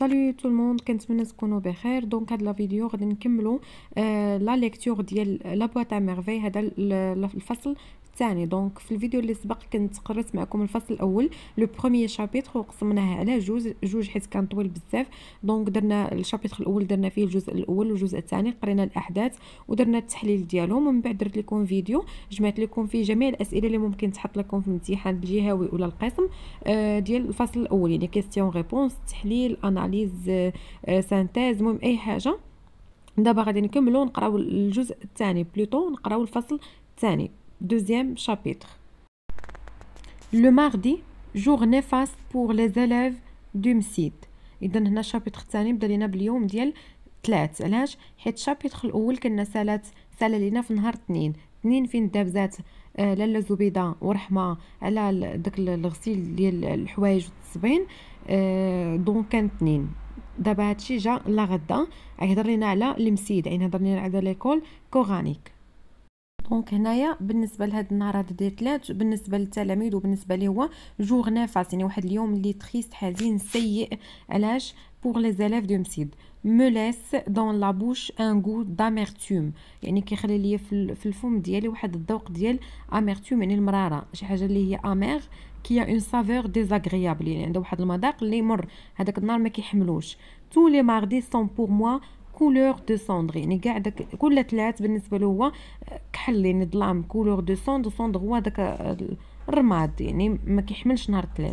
سالو تو الموند، كنتمنى تكونوا بخير. دونك هاد لا فيديو غادي نكملوا لا ليكتور ديال لا بواط ا ميرفي، هذا الفصل الثاني. دونك في الفيديو اللي سبق كنت قررت معكم الفصل الاول لو بروميير شابيتر وقسمناه على جوج حيت كان طويل بزاف. دونك درنا الشابيتر الاول درنا فيه الجزء الاول والجزء الثاني، قرينا الاحداث ودرنا التحليل ديالهم، ومن بعد درت لكم فيديو جمعت لكم فيه جميع الاسئله اللي ممكن تحط لكم في الامتحان الجهوي ولا القسم ديال الفصل الاول، يعني كيستيون ريبونس، تحليل، اناليز، سانتيز، المهم اي حاجه. دابا غادي نكملوا نقراو الجزء الثاني، بلوتو نقراو الفصل الثاني، دوزيام شابيتر. لو ماردي جور نيفاست بور لي زيليف دو مسيد. اذا هنا الشابيتر الثاني بدا لينا باليوم ديال 3. علاش؟ حيت الشابيتر الاول كنا سال لينا في نهار اثنين فين دابزات لاله زبيده ورحمه على داك الغسيل ديال الحوايج والتصبين. دونك كان 2. دابا هادشي جا لا غدا يهضر لينا على المسيد، يعني هضر لينا على ليكول كورانيك. دونك هنايا بالنسبه لهاد النهار هذا ديال 3 بالنسبه للتلاميذ وبالنسبه ليه هو جور نافاس، يعني واحد اليوم اللي تخيست حزين سيء. علاش؟ pour les élèves de مسيد me laisse dans la bouche un goût d'amertume، يعني كيخلي ليا في الفم ديالي واحد الذوق ديال amertume، يعني المراره، شي حاجه اللي هي amer qui a une saveur désagréable، يعني عنده واحد المذاق اللي مر، هذاك النهار ما كيحملوش. tous les mardis sont pour moi couleur de cendre، يعني كاع داك كل 3 بالنسبه له هو كحل، يعني ظلام، couleur de cendre. cendre هو داك الرماد، يعني ما كيحملش نهار 3.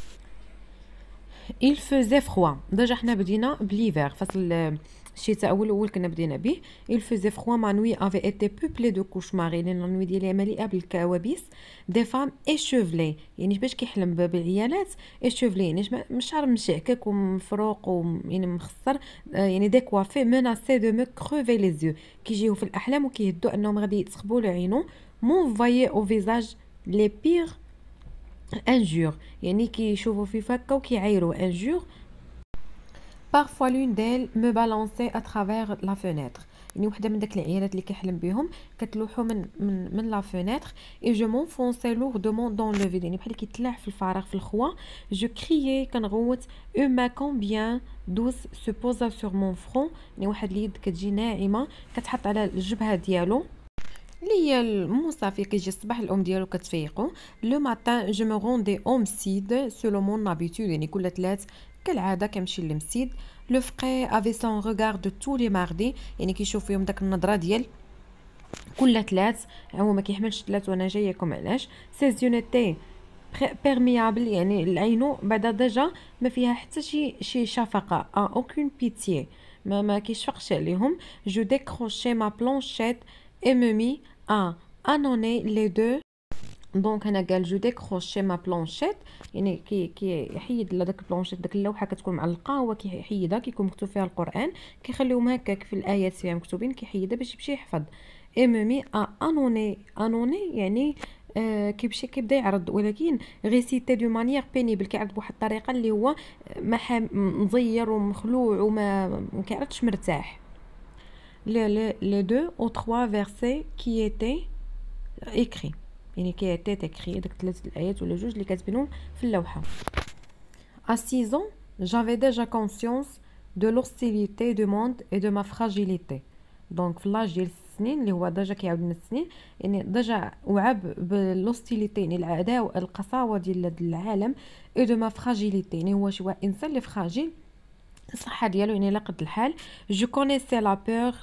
il faisait froid، ديجا حنا بدينا بليفر، فصل الشتاء اول كنا بدينا به. il faisait froid، ma nuit avait été peuplée de cauchemars، يعني النوي ديالي مليئه بالكوابيس. des femmes échevelées، يعني باش كيحلم بالعيالات échevelées، يعني الشعر مشعكك ومفروق يعني مخصر، يعني décoiffé menacé de me crever les yeux، كيجيو في الاحلام وكيهدوا انهم غادي يتخبوا له عينو. m'envoyer au visage les pires injures، يعني كيشوفوا في فكه وكيعايروا injures. parfois l'une d'elles me balançait à travers la fenêtre، يعني وحده من داك العيالات اللي كيحلم بهم كتلوحوا من لا فينيتر. et je m'enfonçais lourdement dans le vide، يعني بحال كيتلاح في الفراغ في الخوا. je criais، كنغوت. une main combien douce se posa sur mon front، يعني واحد اليد كتجي ناعمه كتحط على الجبهه ديالو، اللي هي المصافي كيجي الصباح الام ديالو كتفيقو. لو ماتان جو مو روندي او مسيد سولو مون ابيتود، يعني كل 3 كالعاده كنمشي للمسيد. لو فقي افي سون ريغار دو تو لي ماردي، يعني كيشوف فيهم داك النظره ديال كل 3، هو ما كيحملش 3 وانا جايكم. علاش؟ سيزيونيتي بيرميابل، يعني العينو بعدا ديجا ما فيها حتى شي شفقه، اوكين بيتيي، ما كيشفقش عليهم. جو ديكروشي ما بلانشيت et me mis à annoncer les deux. دونك هنا قال جو ديكروشي ما بلانشيت، يعني كيحيد داك البلانشيت، داك اللوحه كتكون معلقه هو كيحيدها، كيكون مكتوب فيها القران، كيخليهم هكاك في الايات فيها مكتوبين كيحيدها باش يمشي يحفظ. et me mis à annoncer يعني كيمشي كيبدا يعرض، ولكن ريسيتي دو مانيير بينيبل، كيعرض بواحد الطريقه اللي هو مزير ومخلوع وما كيعرضش مرتاح. les 2 ou 3 versets qui étaient écrits، يعني qui étaient écrits، داك 3 الآيات ولا 2 اللي كاتبينهم في اللوحة. à 6 ans j'avais déjà conscience de l'hostilité du monde et de ma fragilité. دونك في لاج ديال السنين اللي هو ديجا كيعاود لنا السنين، يعني ديجا وعب بالهوستيليتي، يعني العداوه القساوه ديال العالم، et de ma fragilité، يعني هو شي انسان اللي فراجيل، الصحه ديالو يعني لا قد الحال. جو كونيسي لا بور،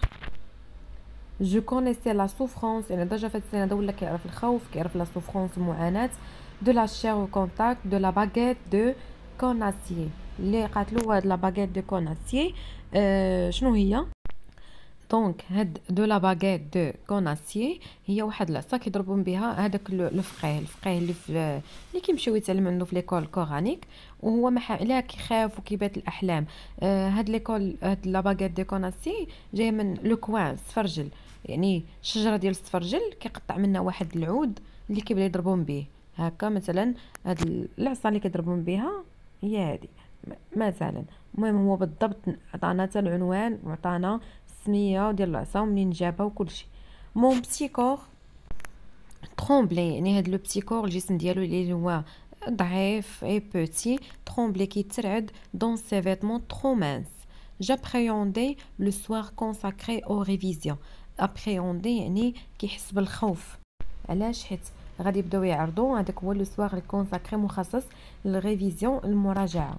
جو كونيسي لا سوفرونس، يعني ديجا فهاد السنه هذا ولا كيعرف الخوف، كيعرف لا سوفرونس المعاناه. دو لا شير او كونتاكت دو لا باغيت دو كوناسيي، اللي قاتلو هاد لا باغيت دو كوناسيي شنو هي؟ دونك هاد دو لا باغيت دو كوناسيي هي واحد العصا كيضربون بها هذاك الفقيه اللي كيمشيو يتعلموا عنده في ليكول كورانيك، وهو لا كيخاف وكيبات الاحلام. هاد ليكول، هاد لا باغيت دو كوناسيي جايه من لو كوان، السفرجل، يعني شجره ديال السفرجل كيقطع منها واحد العود اللي كيبدا يضربون به هكا. مثلا هاد العصا اللي كيضربون بها هي هادي مثلا. المهم هو بالضبط عطانا حتى العنوان وعطانا السميه ديال العصا ومنين جابها وكلشي. مون بسيكور ترومبلي، يعني هاد لو بسيكور الجسم ديالو اللي هو ضعيف et petit, tremblait qui ترعد dans ses vêtements trop minces. J'appréhendais le soir consacré aux révisions. appréhender يعني كيحس بالخوف. علاش؟ حيت غادي يبداو يعرضوا هذاك هو لو سوار الكونساكري مخصص للريفيزيون المراجعه.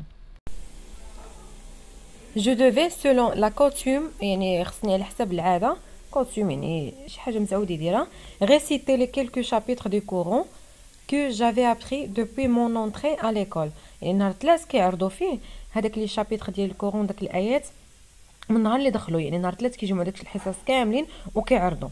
Je devais selon la coutume يعني خصني على حسب العاده coutume يعني شي حاجه متعود يديرها réciter les quelques chapitres du Coran que j'avais appris depuis mon entrée à l'école. يعني نهار 3 كيعرضوا فيه هذاك لي شابيتر ديال الكورون داك الايات من نهار اللي دخلوا، يعني نهار 3 كيجمعوا داك الحصص كاملين وكيعرضوا.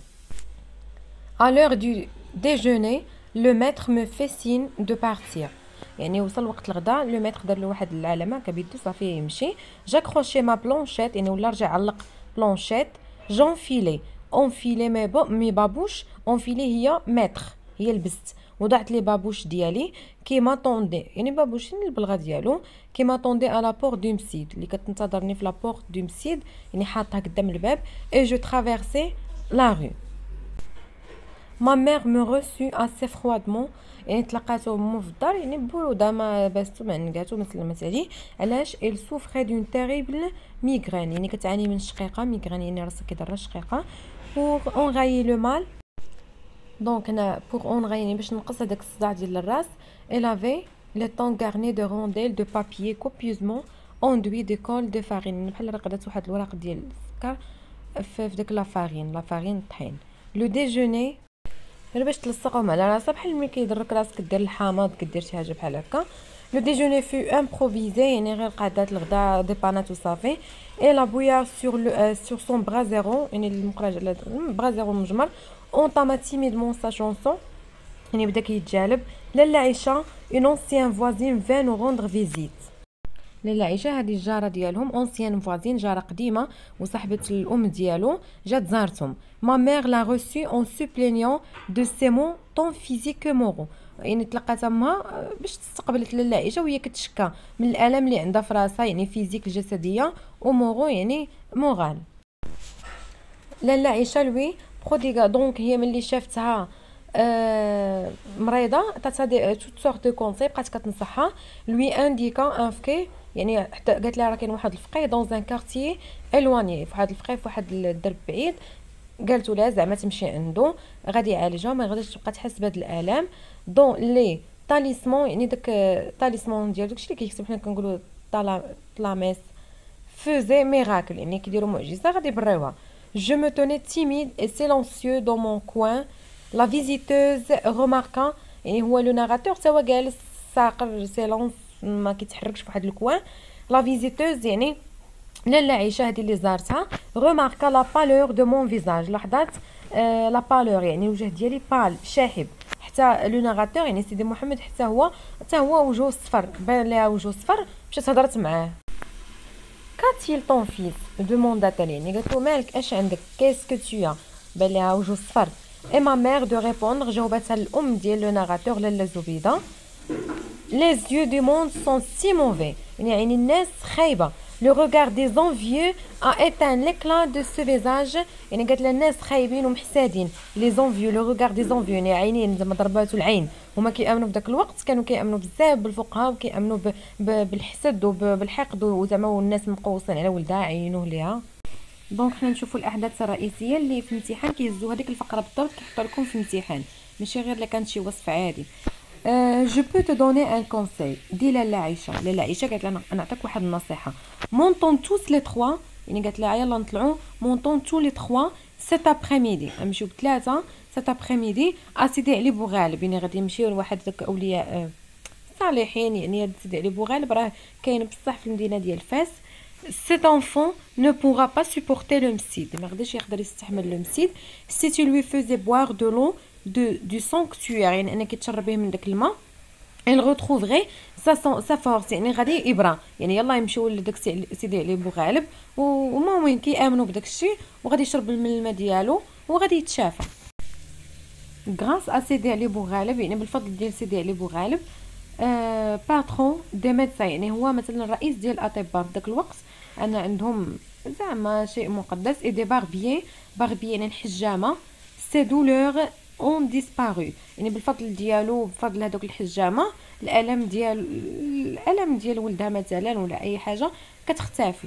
à l'heure du déjeuner le maître me fait signe de partir. يعني وصل وقت الغداء لو ميتر دار له واحد العلامه كبيدو صافي يمشي. جاكروشي ما بلونشيت يعني ولا رجع علق بلونشيت. جونفيلي اونفيلي مي بابوش. اونفيلي هي متر هي لبست وضعت لي بابوش ديالي كيما طوندي يعني بابوشين البلغه ديالو كيما طوندي على بور دو مسيد اللي كتنتظرني في لا بور دو مسيد يعني حاطها قدام الباب. اي جو ترافيرسي لا رue. ما مير مو reçut assez froidement يعني تلقاتو مو في الدار يعني بروده ما باستو ما نقاتو ما سلمت عليه. علاش؟ il souffrait d'une terrible migraine يعني كتعاني من شقيقه ميغرين يعني راسها كيضر شقيقه. pour enrayer le mal دونك هنا pour enrayer يعني باش نقص هذاك الصداع ديال الراس. elle avait le temps garni de rondelles de papier copieusement enduit de colle de farine بحال رقدات واحد الوراق ديال السكر في داك لا فارين الطحين. لو ديجوني غير باش تلصقهم على راسها بحال ملي كيضرك راسك دير الحامض كدير شي حاجه بحال هكا. لو ديجوني فو امبروفيزي يعني غير قعدات الغداء دي بانات وصافي. اي لا بويا سور سون برازيرون يعني المقراج على برازيرون مجمر. اونطاما تيميدمون سا شونسون يعني بدا كيتجالب. لاله عيشه اون اونسيان فوازين فان نو روندر فيزيت. لاله عيشه هذه الجاره ديالهم اونسيان فوازين جاره قديمه وصاحبه الام ديالو جات زارتهم. ما مير لا reçu en se plaignant de ses maux tant physiques que moraux يعني تلقات امها باش تستقبلت لاله عيشه وهي كتشكى من الالم اللي عندها في راسها يعني فيزيك الجسديه ومورو يعني مورال. لاله عيشه لوي بروديغا دونك هي ملي شافتها مريضه عطاتها دي توت سورت دو كونساي بقات كتنصحها. لوي انديكا ان فكي يعني حتى قالت لها راه كاين واحد الفقيه دون ان كارتيي الواني في واحد الفقيه في واحد الدرب بعيد. قالت لها زعما تمشي عنده غادي يعالجها ما غاديش تبقى تحس بهاد الالام. دون لي تاليسمون يعني داك تاليسمون ديال داكشي اللي كيكتب حنا كنقولوا طلاميس فوزي ميراكل يعني كيديروا معجزه غادي يبريوها. Je me tenais timide et silencieux dans mon coin. La visiteuse remarqua يعني هو لو ناراتور تا هو جالس ساقر سيلونس ما كيتحركش فواحد الكوان. لا فيزيتوز يعني لاله عيشه هذه اللي زارتها. remarqua la pâleur de mon visage لاحظات لا بالور يعني الوجه ديالي بال شاحب. حتى لو ناراتور يعني سيدي محمد حتى هو وجهه صفر بان لها وجهه صفر. مشات هضرت معاه. كاتيل طون فيس دومونداتيل يعني قالت له مالك اش عندك كيسكو تيا بان لها وجهه صفر. اي ما مير دو ريبوندر جاوبتها الام ديال لو ناراتور لاله زبيده. les yeux du monde sont si mauvais يعني الناس خايبه. le regard des envieux a éteint l'éclat de ce visage يعني قالت لها الناس خايبين ومحسادين. les envieux le regard des envieux يعني عينين زعما ضرباتو العين هما كيامنوا في داك الوقت كانوا كيامنوا بزاف بالفقهاء وكيامنوا بالحسد وبالحقد وزعما والناس مقوصين على ولدها عينوه ليها. دونك حنا نشوفوا الاحداث الرئيسيه اللي في الامتحان كيهزوا هذيك الفقره بالضبط كيحطوا لكم في الامتحان ماشي غير الا كانت شي وصف عادي. جو بو تو دوني ان كونساي دي لاله عيشه قالت لها انا نعطيك واحد النصيحه. مونطون توس لي 3 يعني قالت لها يلا نطلعوا مونطون تو لي 3 سيت ابريميدي نمشيو بثلاثه سيت ابريميدي اسيدي علي بوغالب يعني غادي نمشيو لواحد داك اولياء صالحين يعني سيدي علي بوغالب راه كاين بصح في المدينه ديال فاس. cet enfant ne pourra pas supporter le mside ما غاديش يقدر يستحمل le mside si tu lui faisais boire de l'eau du sanctuaire يعني انا كيتشرب به من داك الماء. il retrouverait sa force يعني غادي يبرى يعني يلا يمشيو لداك سيدي علي بوغالب وما وين كيامنوا بداك الشيء وغادي يشرب من الماء ديالو وغادي يتشافى. غراس ا سيدي علي بوغالب يعني بالفضل ديال سيدي علي بوغالب. باترون دي ميدسا يعني هو مثلا الرئيس ديال الاطباء في داك الوقت انا عندهم زعما شيء مقدس. اي دي باربيي يعني الحجامه. سي دولور اون ديسبارو، يعني بالفضل ديالو بفضل هذوك الحجامه الالم ديال ولدها مثلا ولا اي حاجه كتختفي.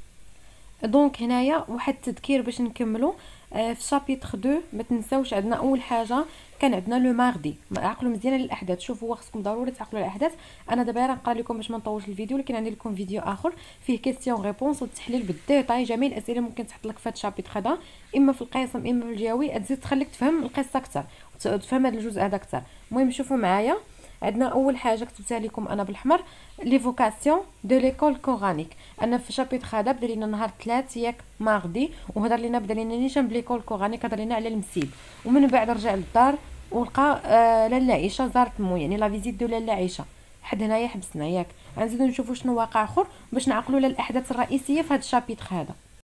دونك هنايا واحد التذكير باش نكملوا. في شابيتر 2 ما تنساوش عندنا اول حاجه كان عندنا لو ماردي. عقلوا مزيان الاحداث، شوفوا خصكم ضروري تعقلوا الاحداث. انا دابا راه نقرا لكم باش ما نطولش الفيديو، لكن عندي لكم فيديو اخر فيه كيسيون ريبونس والتحليل بالديتاي جميع الاسئله ممكن تحط لك في هذا الشابيتر هذا، اما في القسم اما في الجوي، تزيد تخليك تفهم القصه اكثر وتفهم هذا الجزء هذا اكثر. المهم شوفوا معايا، عندنا اول حاجه كتبتها لكم انا بالاحمر ليفوكاسيون دو ليكول كورانيك. انا في شابيتر هذا بدا لينا نهار 3 ياك ماردي، وهضر لينا بدا لينا نيشان بليكول كورانيك، هضر لينا على المسيد، ومن بعد رجع للدار ولقى لاله عيشه زارت مو، يعني لا فيزيت دو لاله عيشه. حد هنايا حبسنا ياك، غنزيدو نشوفوا شنو واقع اخر باش نعقلوا الاحداث الرئيسيه في هذا الشابيتر هذا.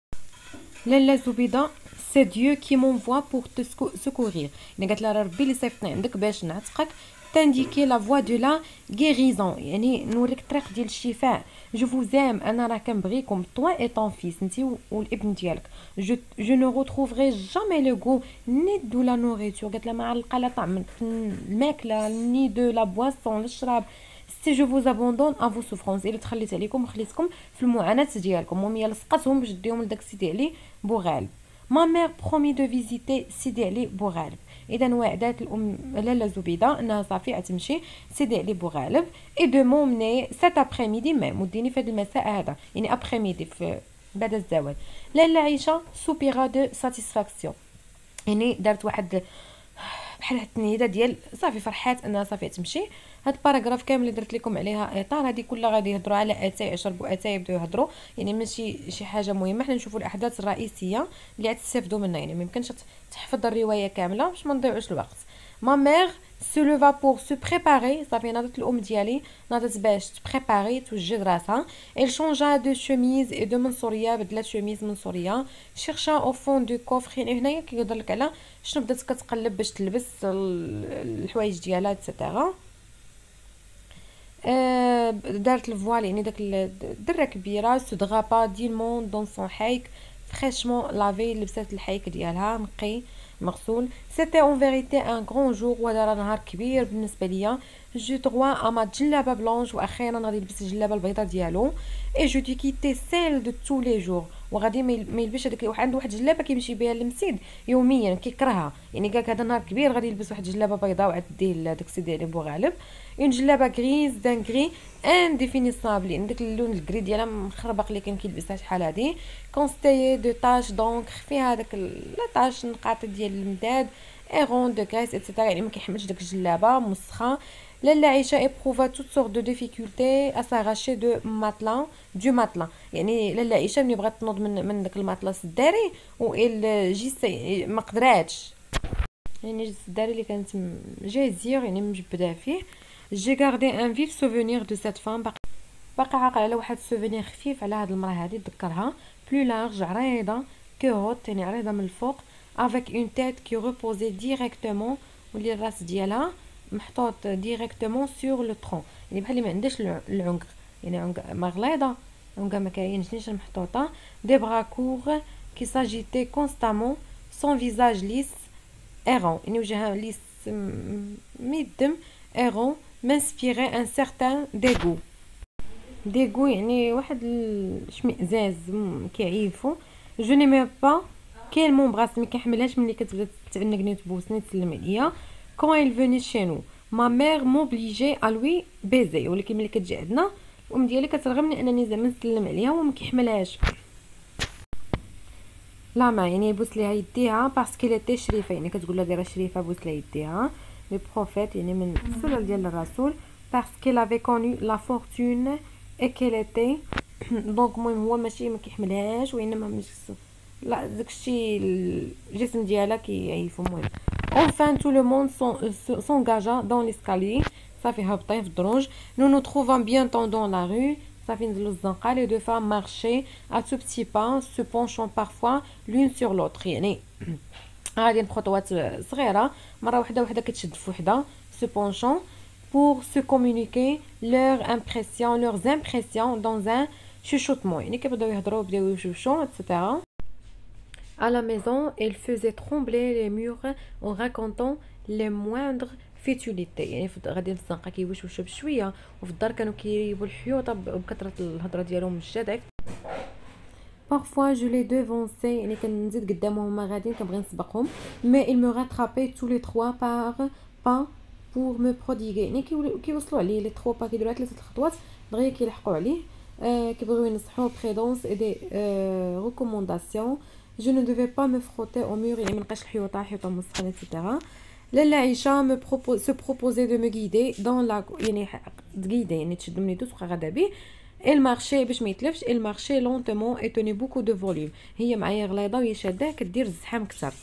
لاله زبيده سي ديو كي مونفوا بور تو سكورير، يعني قالت لها ربي اللي صيفطني عندك باش نعتقك، تانديكي لا فوا دو لا غيريزون، يعني نوريك الطريق ديال الشفاء. جو فوزام، انا راه كنبغيكم طوا اي طون فيس، انتي والابن ديالك. جو نو روتروفري جامي لو غو ني دو لا نوريتور، قالت لها ما علقه لا طعم الماكله ني دو لا بواسون الشراب. سي جو فوز ابوندون ا فو سوفرونس، الا تخليت عليكم وخليتكم في المعاناه ديالكم. المهم لصقتهم باش ديهم لداك سيدي علي بوغالب. ما مير برومي دو فيزيتي سيدي علي بوغالب، اذا وعدات الام لاله زبيده انها صافي غتمشي سيدي علي بوغالب. اي دو مومني سات ابري ميدي ميم، وديني في هذا المساء هذا، يعني ابري ميدي في بعد الزواج. لاله عيشه سوبيرا دو ساتيسفاكسيون، يعني دارت واحد بحال التنيده ديال صافي فرحات انها صافي تمشي. هاد الباراغراف كامل اللي درت لكم عليها اطار، هذه كلها غادي يهضروا على اتاي، يشربوا اتاي، يبداو يهضروا، يعني ماشي شي حاجه مهمه. حنا نشوفوا الاحداث الرئيسيه اللي غتستافدوا منها، يعني ما يمكنش تحفظ الروايه كامله باش ما نضيعوش الوقت. ما مير سو لوفا بور سو بريباري، صافي ناضت الام ديالي ناضت باش تبريباري توجد راسها. elle changea de chemise et de منصوريه، بدلات شوميز منصوريه. chercha au fond du coffre، يعني هنايا كيهضر لك على شنو بدات كتقلب باش تلبس الحوايج ديالها ايتترا. دارت الفوال، يعني داك الدره كبيره. سو دغابا دي المون دون سون حيك فريشمون لافي، لبسات الحيك ديالها نقي مغسول. سيتي اون فيريتي ان غران جور، وهذا راه نهار كبير بالنسبه ليا. جو تغوا اما جلابه بلونش، واخيرا غادي يلبس الجلابه البيضاء ديالو. اي جو دي كيتي سيل دو تو لي جور، وغادي ما يلبسش هذيك عنده واحد الجلابه كيمشي بها للمسجد يوميا كيكرهها، يعني قالك هذا نهار كبير غادي يلبس واحد الجلابه بيضاء وعاد ديه لداك السيدي علي بوغالب. اون جلابه غريز دان غري انديفينيسابل، يعني داك اللون الكري ديالها مخربق اللي كان كيلبسها شحال هادي. كونستايي دو تاش دونك، فيها داك لا تاش نقاط ديال المداد ايرون دو غريس ايتترا، يعني ما كيحملش داك الجلابه مسخه. لاله عيشه ايبروفا توت سورت دو ديفيكولتي ا ساراشي دو ماتلا دو ماتلا، يعني لاله عيشه ملي بغات تنوض من داك المطلس الداري وال جيس ما قدراتش، يعني جيس الداري اللي كانت جازير يعني مجبده فيه. جي غاردي ان فيف سوفونير دو سيت فام، باقي عاقل على واحد سوفونير خفيف على هاد المراه هادي، تذكرها بلو لارج عريضه كو هوت، يعني عريضه من الفوق. افيك اون تيت كي ريبوزي ديريكتومون، واللي الراس ديالها محطوط ديريكتومون سور لو طرون، يعني بحال ما عندهاش العنق، يعني عنق مغليظه، عنق ما كاينش نيش محطوطه. دي برا كور كي ساجيتي كونستامون، سون فيزاج ليس ايرون، يعني وجهها ليس ميدم ايرون، مانسبيري ان سيغتان ديغو. ديغو يعني واحد الشمئزاز كيعيفو. جو نيمي با كاين مونبغاس ما كيحملهاش ملي كتبدا تعنقني تبوسني تسلم عليا. كون il venait chez nous ma mère m'obligeait à lui baiser، ولكن ملي كتجي عندنا الام ديالي كترغمني انني زعما نسلم عليها وما كيحملهاش. لا ما يعني يبوس ليها يديها باسكو لي شريفه، يعني كتقول لها دايره شريفه بوس لها يديها. لي بروفيت يعني من السلال ديال الرسول، باسكو لافي كوني لا فورتون اي كيليتي. دونك المهم هو ماشي ما كيحملهاش وانما مش لا داكشي الجسم ديالها كيعيفو. المهم enfin tout le monde s'engagea dans l'escalier، صافي هابطين في الدروج. nous nous trouvons bientôt dans la rue، صافي نزلوا الزنقه. les deux femmes marchaient à tout petits pas se penchant parfois l'une sur l'autre، يعني غاديين بخطوات صغيره مره وحده وحده كتشد في وحده. se penchant pour se communiquer leurs impressions dans un chuchotement، يعني كيبداو يهضروا بداو يشوشوا etc. À la maison, elle faisait trembler les murs en racontant لي مويندغ فيتوليتي، يعني غادي في الزنقه كيوشوشوا بشويه، وفي الدار كانوا كيريبوا الحيوطه بكثره الهضره ديالهم الجدع. Parfois je les devançais يعني كنزيد قدامهم هما غاديين كنبغي نسبقهم mais ils me rattrapaient tous les 3 par pas pour me prodiguer يعني كيوصلوا عليه لي 3 pas كيديروا 3 الخطوات دغيا كيلحقوا عليه. كيبغيو ينصحوا بريدونس اي دي ريكومونداسيون. je ne devais pas me frotter au mur يعني منبقاش الحيوطه مسخنه ايتترا. لاله عائشه me se proposait de me guider dans la يعني تقيده يعني تشد من يدو تبقى غادا به. elle marchait باش ما يتلفش elle marchait lentement et tenait beaucoup de volume. هي معايا غليظه وهي شاده كدير الزحام كثر.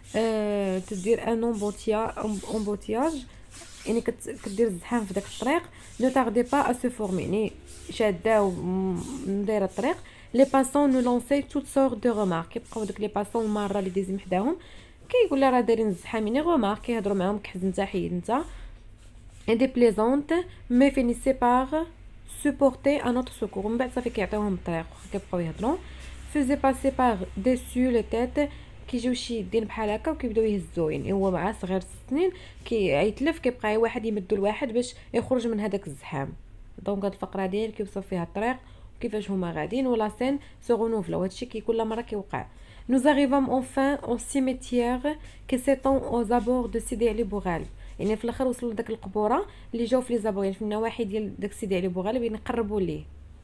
تدير ان امبوتياج يعني كدير الزحام في داك الطريق. ne tardait pas à se former يعني شاده ومدايره الطريق. les passants nous lançaient toutes sortes de remarques. كيبقاو داك لي باسون الماره اللي دايزين حداهم كيقول لها راه دايرين الزحام يعني remarque كيهضروا معاهم كحز نتا حيد نتا. et des plaisantes me finissaient par supporter à notre secours. من بعد صافي كيعطيوهم الطريق كيبقاو يهضروا. faisait passer par dessus les têtes كيجيو شي يدين بحال هكا وكيبداو يهزوه يعني هو مع صغير 6 سنين كيتلف كيبقى واحد يمدو لواحد باش يخرج من هذاك الزحام. دونك هاد الفقره ديال كيوصف فيها الطريق وكيفاش هما غاديين ولا سين سو رونوفلا وهادشي كل مره كيوقع. nous arrivons enfin au cimetière qui s'étend aux abords de Sidi Ali Bougaleb يعني في الاخر وصلوا لداك القبوره اللي جاو في لي زابور يعني في النواحي ديال داك سيدي علي بوغالب يعني قربوا ليه.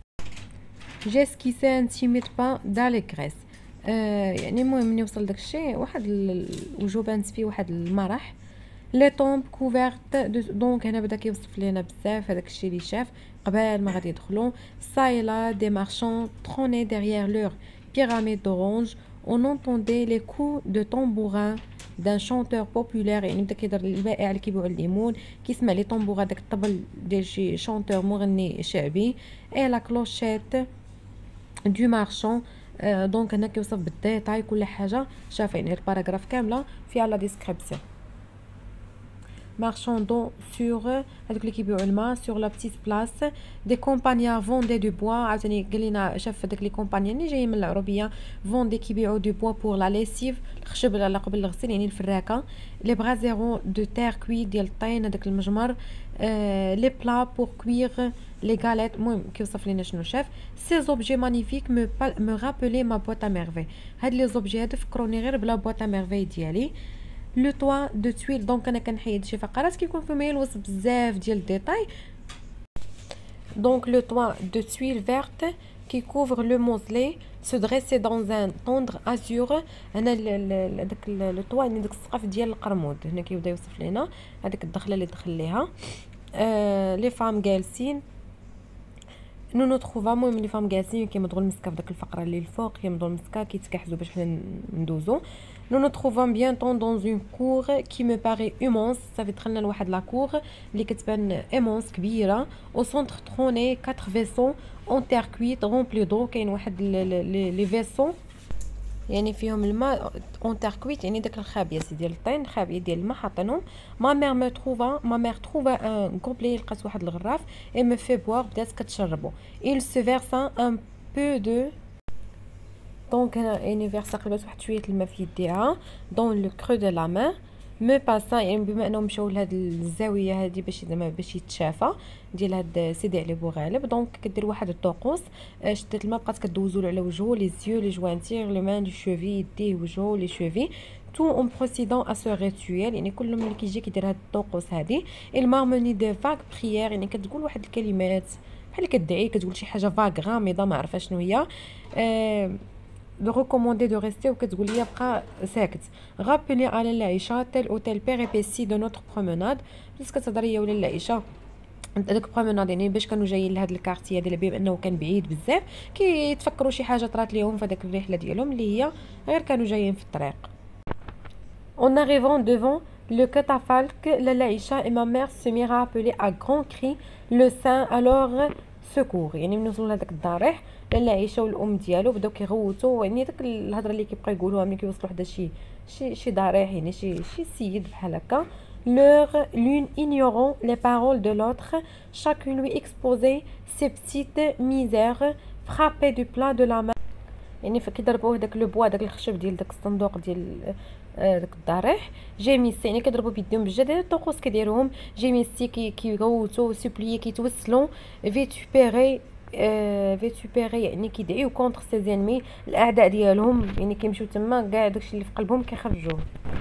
جيسكيسي ان تيميت با داليغريس يعني المهم ملي وصل داك الشيء واحد الوجه بانت فيه واحد المرح. لي طومب كوفيرت دونك هنا بدا كيوصف لينا بزاف هذاك الشيء اللي شاف قبل ما غادي يدخلوا. سايلا دي مارشون تروني ديريير لور بيراميد دورانج. on entendait les coups de tambourin d'un chanteur populaire يعني بدا كيدير البائع اللي كيبيعوا الليمون كيسمع لي طنبوغا داك الطبل ديال شي شانتور مغني شعبي. اي لا كلوشيت دو مارشون. دونك هنا كيوصف بالديتاي كل حاجه شاف يعني الباراغراف كامله فيها لا ديسكريبسيون. marchandant sur هذوك اللي كيبيعوا الماء sur la petite place. des compagnies vendaient du bois عاوتاني قال لنا شاف داك لي كومبانيا اللي جايين من العربيه فوندي كيبيعوا دو بوا بور لا ليسيف الخشب على قبل الغسيل يعني الفراكه. لي برازيرون دو تير كوي ديال الطين هذاك المجمر. لي بلا بور كوير لي غاليت. المهم كيوصف لينا شنو شاف. سي زوبجي مانيفيك me rappelaient ma boîte à merveille. هاد لي زوبجي هادو فكروني غير بلا بواط ا ميرفي ديالي. لو طوا دو تويل دونك انا كنحيد شي فقرات كيكون فيهم يلوص بزاف ديال الديتاي. دونك لو طوا دو تويل فيرت qui couvre le mausolée se dressait dans un tendre azur. هنا داك لو طوا يعني داك السقف ديال القرمود هنا كيبدا يوصف لينا هذيك الدخله اللي دخل ليها. لي فام جالسين نو نو تروفا. المهم لي فام جالسين كيمضغوا المسكه في داك الفقره اللي الفوق كيمضغوا المسكه كيتكحزوا باش حنا ندوزو. nous nous trouvons bientôt dans une cour qui me paraît immense. صافي دخلنا لواحد لا كور اللي كتبان immense كبيره. au centre trônait 4 vaisseaux en terre cuite remplis d'eau. كاين واحد لي فيسون يعني فيهم الماء اون تير كويت يعني داك الخابيه ديال الطين خابيه ديال الماء حاطينهم. ما مير تروفا ان كوبلي لقات واحد الغراف اي مي في بوار بدات كتشربو. il se versa un peu de دونك هنا يعني فيرسا قلبات واحد شويه الماء في يديها دون لو كرو دو لا مان. مي باسا يعني بما انهم مشاو لهاد الزاويه هادي باش زعما باش يتشافى ديال هاد سيدي علي بوغالب. دونك كدير واحد الطقوس شدات الماء بقات كدوزو على وجهو لي زيو لي جوانتير لي مان دو شوفي يديه وجهو لي شوفي تو اون بروسيدون ا سو ريتويل يعني كل ملي كيجي كيدير هاد الطقوس هادي. المارموني دو فاك بريير يعني كتقول واحد الكلمات بحال كتدعي كتقول شي حاجه فاك غامضه ما عرفها شنو هي. de recommander de rester وكتقول لي بقى ساكت. رابلي على العيشه تيل او تيل بيريبيسي دو نوتر بروموناد. بس كتهضر هي ولا العيشه داك بروموناد يعني باش كانوا جايين لهاد الكارتيه ديال بما انه كان بعيد بزاف كيتفكروا شي حاجه طرات ليهم في داك الرحله ديالهم اللي هي غير كانوا جايين في الطريق. en arrivant devant le catafalque لالا عيشه et ma mère se mirent à appeler à grands cris le saint alors secours. يعني من وصلوا لهداك الضريح لالا عيشه والام ديالو بداو كيغوتوا يعني داك الهضره اللي كيبقى يقولوها ملي كيوصلوا حدا شي ضريح يعني شي سيد بحال هكا. l'une ignorant les paroles de l'autre chacune lui exposait ses petites misères frappées du plat de la main. يعني فكيضربوه داك لو بوا داك الخشب ديال داك الصندوق ديال داك الضريح. جيميسي يعني كيضربوا بيديهم بجد، الطقوس كيديروهم. جيميسي كيغوتو سوبليي كيتوسلوا. فيتوبيري فيتوبيري يعني كيدعيو كونتر سي انمي، الاعداء ديالهم، يعني كيمشيو تما كاع داكشي اللي في قلبهم كيخرجوه.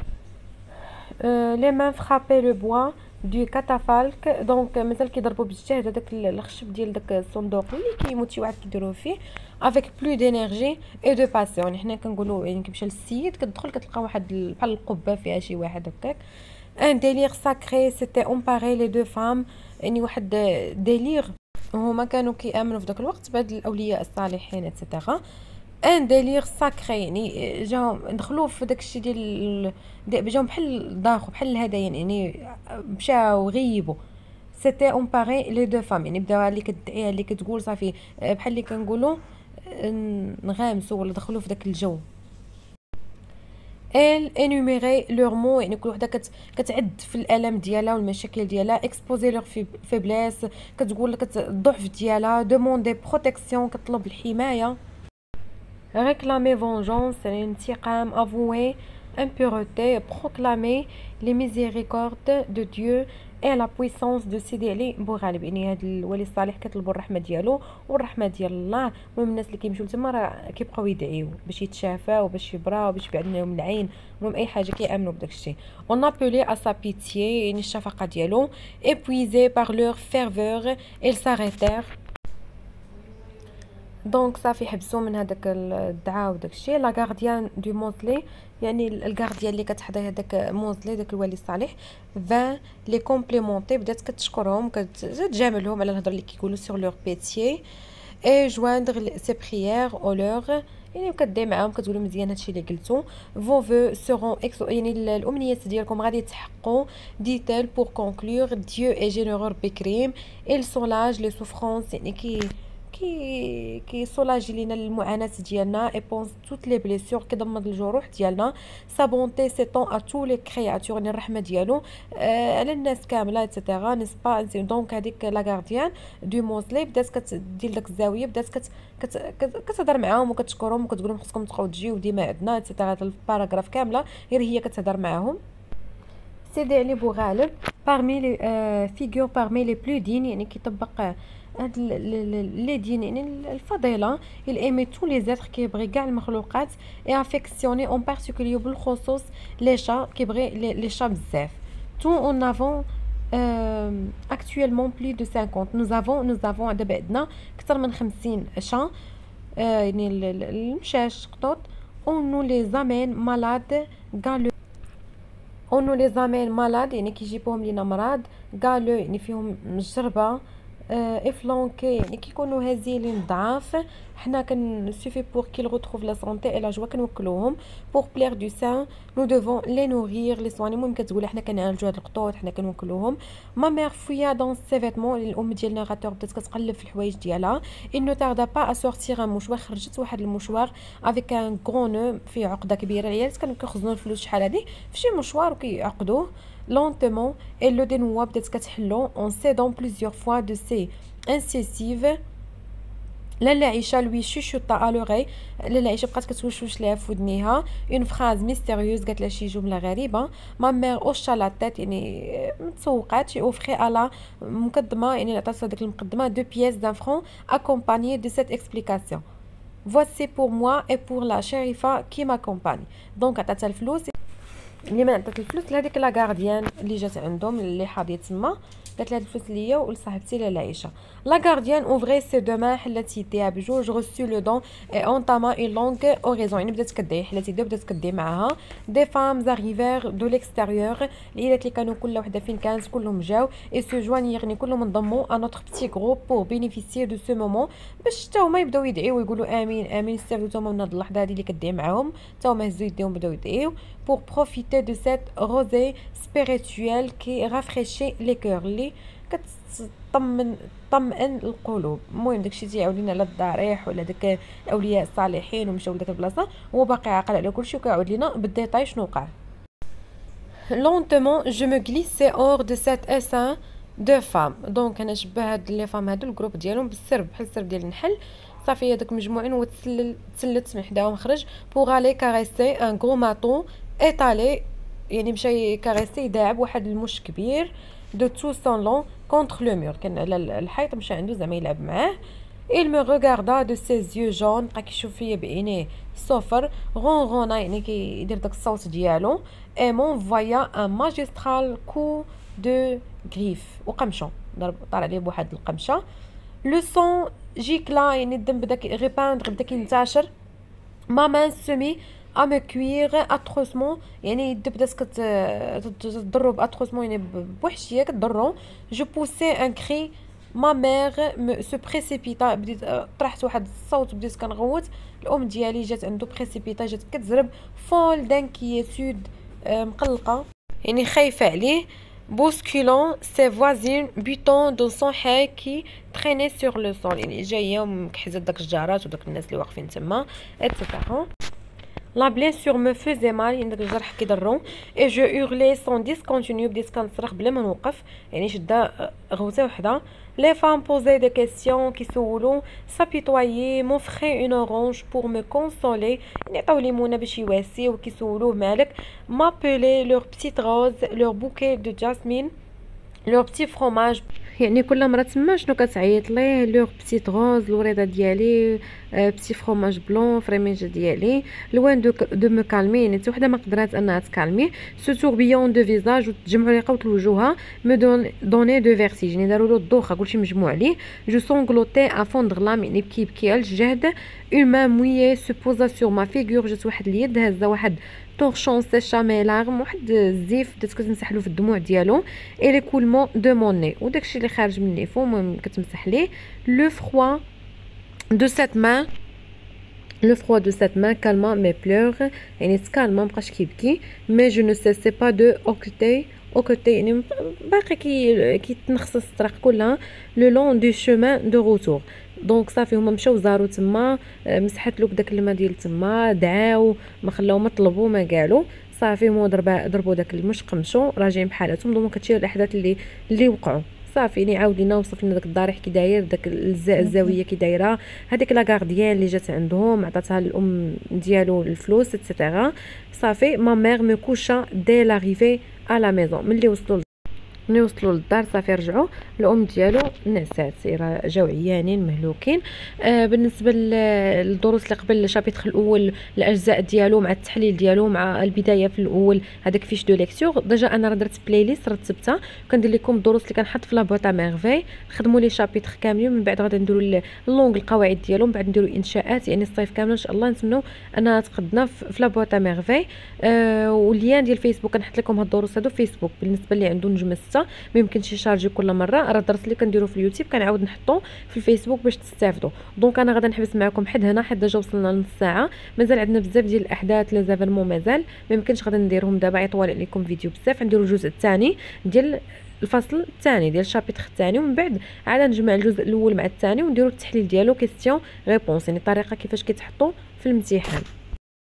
لي مان فرابي لو بوا دو كاتافالك، دونك مازال كيضربوا بالجهد هذاك الخشب ديال داك الصندوق اللي كيموت شي واحد كيديروه فيه افيك بلو دينيرجي اي دو باسيون. حنا كنقولوا يعني كيمشى للسيد كتدخل كتلقى واحد بحال القبه فيها شي واحد هكاك. ان ديلير ساكري سيتي امباري لي دو فام، يعني واحد ديلير. هما كانوا كيامنوا في داك الوقت بهاد الاولياء الصالحين اتسيتيرا. ان ديلير ساكري يعني جاهم دخلوا في داكشي جاهم بحال ضاخوا بحال الهدايا، يعني مشاو غيبوا. سيتي اون باري لي دو فام، يعني بداو اللي كتدعيها اللي كتقول صافي بحال اللي كنقولوا نغامسوا ولا دخلوا في داك الجو. ال انوميري لور مو، يعني كل وحده كتعد في الالم ديالها والمشاكل ديالها. اكسبوزي لور فيبليس، كتقول لك الضعف ديالها. دوموندي بروتيكسيون، كطلب الحمايه. réclamer vengeance الانتقام. avouer impureté. proclamer les miséricordes de Dieu et la puissance de سيدي علي بوغالب، يعني هاد الولي الصالح كيطلبوا الرحمه ديالو والرحمه ديال الله. المهم الناس اللي كيمشيو تما راه كيبقاو يدعيو باش يتشافاو باش يبراو باش يبعد عنهم العين، المهم اي حاجه كيامنوا بداك الشيء. on appelait à sa pitié، يعني الشفقه ديالو. épuisés par leur ferveur ils s'arrêtèrent. دونك صافي حبسوا من هذاك الدعاء وداك الشيء. لا غارديان دو موزلي، يعني الغارديان اللي كتحضر هذاك موزلي داك الولي الصالح. 20 لي كومبليمونتي، بدات كتشكرهم كتجاملهم على الهضره اللي كيقولوا سور لور بيتيي. اي جواندر سي بريير او لور، يعني كدعي معاهم كتقول مزيان هادشي اللي قلتو. فو فو سيرون يعني الامنيات ديالكم غادي يتحققوا. ديتيل بور كونكلور ديو اي جينيرور بكريم. il soulage les souffrances، يعني كي سولاجي لينا المعاناه ديالنا. اي بونس توت لي بليسور، كيضمد الجروح ديالنا. سا بونتي سيتون ا تو لي كرياتور، يعني الرحمه ديالو على الناس كامله ايتترا نسبا. دونك هذيك لا غارديان دو موزلي بدات كتدير داك الزاويه، بدات كتهضر معاهم وكتشكرهم وكتقول لهم خصكم تبقاو تجيو ديما عندنا ايتترا. هذا الباراغراف كامله غير هي كتهضر معاهم. سيدي علي بوغالب parmi les figures parmi les plus dignes، يعني كيطبق هاد لي دين، يعني الفضيله. il aimait tous les êtres، كيبغي كاع المخلوقات. et affectionné en particulier بالخصوص لي شا، كيبغي لي شا بزاف. tout en avons actuellement plus de 50. nous avons دابا عندنا اكثر من 50 شا، يعني المشاش قطوط. on nous les amène malades on nous les amène malades، يعني كيجيبوهم لينا مرض. قالو يعني فيهم الجربه. افلانكي يعني كيكونوا هزيلين ضعاف. حنا كنسوفي بور كيل retrouve la santé et la joie، كنوكلوهم. pour plaire du sein nous devons les nourrir les soigner. المهم كتقول حنا كنعالجوا هاد القطوط حنا كنوكلوهم. ما مير فويا دون سي فيتمون، الام ديال الناراتور بدات كتقلب في الحوايج ديالها. il ne tarda pas à sortir un mouchoir، خرجت واحد المشوار avec un gros nœud فيه عقده كبيره. العيالات كانوا كيخزنوا الفلوس شحال هادي في شي مشوار وكيعقدوه. lentement elle le dénoua، بدات كتحلو. on cédant plusieurs fois de ses incisives. لاله عيشه لوي شوشوطا à l'oreille، لاله عيشه بقات كتوشوش ليها في ودنيها. une phrase mystérieuse، قالت لها شي جمله غريبه. ما مير اوشا لا تيت، يعني متسوقات. شي اوفري على مقدمه، يعني عطاتها ديك المقدمه. دو بييس دان فرون accompagné de cette explication. voici pour moi et pour la shérifa qui m'accompagne. دونك عطاتها الفلوس. اللي ما عطات الفلوس لهذيك لا غارديان اللي جات عندهم اللي حاضيه تما، قالت لها الفلوس ليا ولصاحبتي لاله عيشه. لا غارديان اوفري سي دو مان، حلات يديها بجوج. غوسو لو دون اي اونتاما اون لونغ اوريزون، يعني بدات كدعي، حلات يديها بدات كدعي معاها. دي فام زاريفير دو ليكستيريور، العيالات اللي كانوا كل وحده فين كانت كلهم جاو. اي سو جوانير، يعني كلهم انضموا ا نوتر بتي غروب بور بينيفيسيي دو سو مومون، باش حتى هما يبداو يدعيو ويقولوا امين امين. استافدوا حتى هما من هاد اللحظه هادي اللي كدعي معاهم، حتى هما هزوا يديهم بداو يدعيو. pour profiter de cette rosée spirituelle qui rafraîchit les cœurs، اللي طمئن القلوب. المهم داكشي تيعاود لينا على الضريح ولا داك الاولياء الصالحين ومشاو لداك البلاصه، هو باقي عاقل على كلشي وكيعاود لينا بالديتاي شنو وقع. lentement je me glissais hors de cet essaim de femmes. دونك انا شبه هاد لي فام هادو الجروب ديالهم بالسرب، بحال السرب ديال النحل. صافي هذاك مجموعين وتسلت من حداهم خرج. pour aller caresser un gros maton ايطالي، يعني مشى يكاريسي يداعب واحد المش كبير دو تو سون لون كونتر لو مور، كان على الحيط مشى عنده زعما يلعب معاه. il me regarda de ses yeux jaunes، بقى كيشوف فيا بعينيه صفر، غونغونا يعني كيدير داك الصوت ديالو، et m'envoya un magistral coup de griffe، وقمشو ضرب طار عليه بواحد القمشه. لو سون جيكلا يعني الدم بدا غيباندغ، بدا كينتشر. ما مان سمي ا مو كوير اتروسمون، يعني يدي بدات كتضرو باتروسمون، يعني بوحشيه كتضرو. جو بوسي ان كري، ما ميغ سو بريسيبيتا، بديت طرحت واحد الصوت، بديت كنغوت. الام ديالي جات عنده بريسيبيتا، جات كتزرب فول دانكيتود، مقلقه يعني خايفه عليه. bousculant ses voisines butant dans son haie qui traînait sur le sol، يعني جايه ومكحزه داك الجارات وداك الناس اللي واقفين تما اتسيتيرا. لا بليسور مو فوزي مال، يعني داك الجرح كيضرو. اي جو هورلي سون ديسكونتينيو، بديت كنصرخ بلا ما نوقف، يعني شدا غوته وحده. لي فام بوزي دي كيسيون، كيسولو سابيتوايي موفخي اون اورانج بور مو كونسولي، يعني عطاو ليمونه باش يواسيو، كيسولوه مالك. مابيلي لور بتيت روز لور بوكي دو جاسمين لور بتي فروماج، يعني كل مرة تما شنو كتعيط ليه، لوغ بتيت غوز الوريضه ديالي، بتي فرomاج بلون فريميج ديالي، لوين دو مو كالمي، يعني حتى وحده ما قدرات انها تكالمي. سو توربيون دو فيزاج، وتجمعوا لي قوت الوجوها. مو دوني دو فيرتيج، يعني داروا له الدوخه كلشي مجموع عليه. جو سونغلوتي ا فوندغ لام، يعني بكي بكي على الجهد. اون مان مويي سو بوزا سور ما فيغور، جات واحد اليد هازه واحد طورشون سيشا مي لاغم، واحد الزيف بدات كتمسح له في الدموع ديالو. اي لي كولمون دو موني، وداكشي اللي خارج من ليفو المهم كتمسح ليه. لو فروا دو سيت مان، لو فروا دو سيت مان كالما مي بلور، يعني تكالما مبقاش كيبكي. مي جو نو سيسي با دو اوكتي، اوكتي يعني باقي كيتنخصص الطريق كلها. لو لون دو شومان دو روتور، دونك صافي هما مشاو زارو تما، مسحت له بداك الماء ديال تما، دعاو ما خلاو ما طلبوا ما قالوا. صافي هما ضربوا داك المش، قمشوا راجعين بحالاتهم. دونك هادشي الاحداث اللي وقعوا. صافي يعني عاود لينا وصف لنا داك الضريح كي داير، داك الزاويه كي دايره، هذيك لا غارديان اللي جات عندهم عطاتها الام ديالو الفلوس اتسيتيرا. صافي ما مير مي كوشا دي لاريفي ا لا ميزون، ملي وصلوا للدار صافي رجعوا. الام ديالو نعسات، جاو عيانين مهلوكين. بالنسبه للدروس اللي قبل الشابيتر الاول، الاجزاء ديالو مع التحليل ديالو مع البدايه في الاول، هذاك فيش دو ليكتور. ديجا انا راه درت بلاي ليست رتبتها، وكندير لكم الدروس اللي كنحط في لابوطا ميرفي. خدموا لي شابيتر كاملين، من بعد غادي نديروا اللونغ القواعد ديالهم، من بعد نديروا انشاءات، يعني الصيف كامل ان شاء الله نتمنوا انها تقدنا في لابوطا ميرفي. والليان ديال فيسبوك كنحط لكم هاد الدروس هادو في فيسبوك. بالنسبه اللي عنده نجمه 6 ما يمكنش يشارجي كل مره، راه الدرس اللي كنديرو في اليوتيوب كنعاود نحطو في الفيسبوك باش تستافدوا. دونك انا غادا نحبس معكم حد هنا، حد ديجا وصلنا لنص ساعه، مازال عندنا بزاف ديال الاحداث لي زيفينمون مازال ما يمكنش غادا نديرهم دابا، يطول عليكم فيديو بزاف. نديرو الجزء الثاني ديال الفصل الثاني ديال الشابيتر الثاني، ومن بعد عاد نجمع الجزء الاول مع الثاني ونديرو التحليل ديالو كيستيون ريبونس، يعني الطريقه كيفاش كيتحطوا في الامتحان.